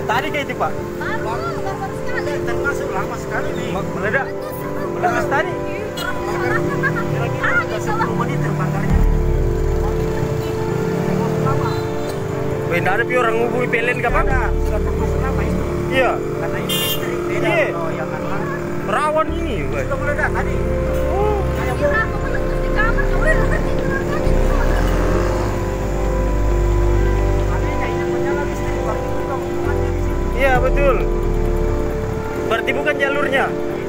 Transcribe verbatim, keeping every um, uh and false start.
tadi kayak itu Pak? Baru, baru sekali. Termasuk lama sekali nih. Meledak, meledak tadi. Ah, gitu lah. sepuluh menit terbakarnya. Weh, nggak ada pi orang hubungi P L N kapan? Ada, sudah termasuk lama itu. Iya, Karena ini listrik beda. Iya. Oh, yang anu. rawan ini. Weh. Sudah meledak tadi. Oh, Kayak Kira aku meletus di kamar, kau lihat kan tiduran tadi. anehnya ini menyala listrik. Waktu itu kamu mati di sini. iya betul. Berarti bukan jalurnya. Iya.